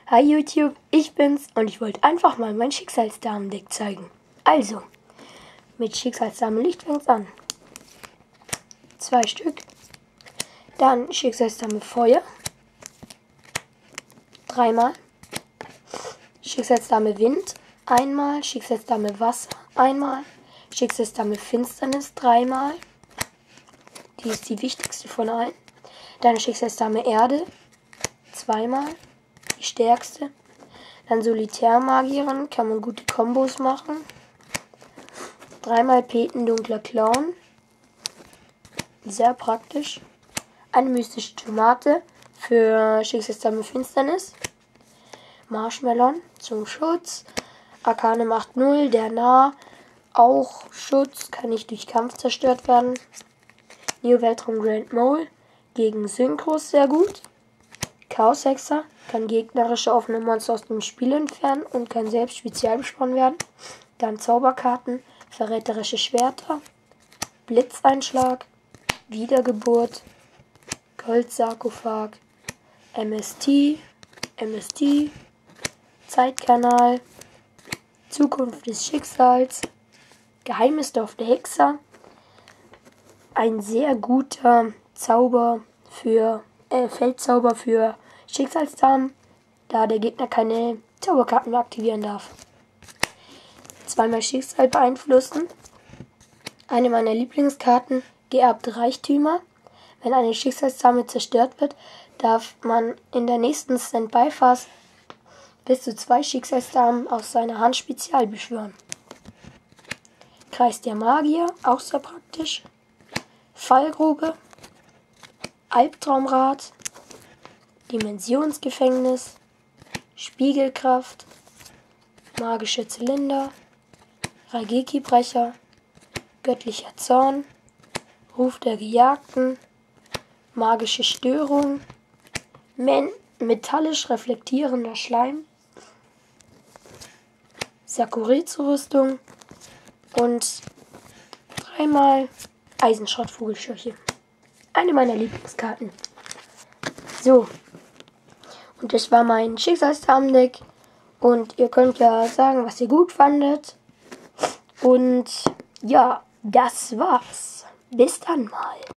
Hi YouTube, ich bin's und ich wollte einfach mal mein Schicksalsdamen-Deck zeigen. Also, mit Schicksalsdame Licht fängt's an. 2 Stück. Dann Schicksalsdame Feuer. 3-mal. Schicksalsdame Wind. 1-mal. Schicksalsdame Wasser. 1-mal. Schicksalsdame Finsternis. 3-mal. Die ist die wichtigste von allen. Dann Schicksalsdame Erde. 2-mal. Die stärkste. Dann Solitärmagierin, kann man gute Kombos machen. 3-mal Peten dunkler Clown. Sehr praktisch. Eine mystische Tomate für Schicksalsdame Finsternis. Marshmallow zum Schutz. Arkane Macht 0, der Nah. Auch Schutz, kann nicht durch Kampf zerstört werden. Neo Weltraum Grand Mole gegen Synchros sehr gut. Chaos Hexer kann gegnerische offene Monster aus dem Spiel entfernen und kann selbst spezialbesprochen werden. Dann Zauberkarten, verräterische Schwerter, Blitzeinschlag, Wiedergeburt, Goldsarkophag, MST, Zeitkanal, Zukunft des Schicksals, Geheimes Dorf der Hexer, ein sehr guter Zauber für Feldzauber für Schicksalsdamen, da der Gegner keine Zauberkarten mehr aktivieren darf. 2-mal Schicksal beeinflussen. Eine meiner Lieblingskarten, geerbte Reichtümer. Wenn eine Schicksalsdame zerstört wird, darf man in der nächsten Standby-Phase bis zu 2 Schicksalsdamen aus seiner Hand spezial beschwören. Kreis der Magier, auch sehr praktisch. Fallgrube, Albtraumrad, Dimensionsgefängnis, Spiegelkraft, magische Zylinder, Raigeki-Brecher, göttlicher Zorn, Ruf der Gejagten, magische Störung, metallisch reflektierender Schleim, Sakurizu-Rüstung und 3-mal Eisenschrottvogelscheuche. Eine meiner Lieblingskarten. So, und das war mein Schicksalsdamen-Deck. Und ihr könnt ja sagen, was ihr gut fandet. Und ja, das war's. Bis dann mal.